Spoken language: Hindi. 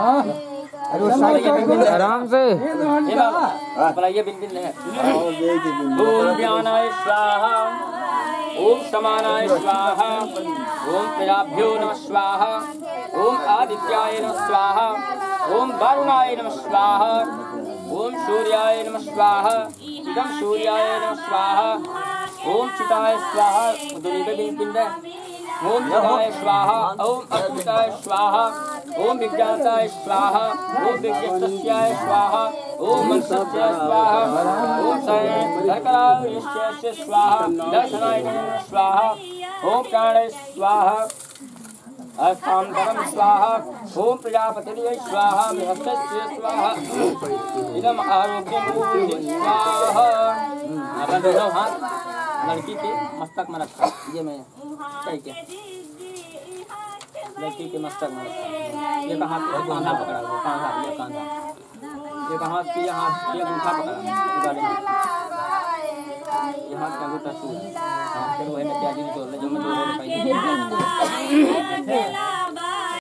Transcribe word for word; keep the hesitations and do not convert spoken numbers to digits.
आराम से ये बिन बिन है। ओम ज्ञानाय स्वाहा, ओम समानाय स्वाहा, ओम प्रजाभ्यो नमः स्वाहा, ओम आदित्याय नमः स्वाहा, ओम वरुणाय नमः स्वाहा, ओम सूर्याय नमः स्वाहा, इदं सूर्याय नमः स्वाहा, ओम चिताय स्वाहा। ओम चिताय स्वाहा, ओम अच्युताय स्वाहा, ओम विज्ञाताय स्वाहा, ओम विज्ञाताय स्वाहा, ओम मनसत्याय स्वाहा, ओम सर्कराय स्वाहा, दर्शनाय स्वाहा, ओम प्राणाय स्वाहा, अष्टांतरम स्वाहा, ओम प्रजापतिये स्वाहा, बृहस्पतिये स्वाहा, इदम आरोग्यम स्वाहा। अब दोनों हाथ लड़की के मस्तक में रखा, ये मैं सही क्या लड़की के मस्तक में रखा। ये कहाँ कांधा पकड़ा हुआ, कांधा ये कांधा, ये कहाँ की यहाँ ये अंगूठा पकड़ा, ये गाड़ी में ये हाथ का अंगूठा छू। हाँ फिर वही मैं त्यागी जोड़ ले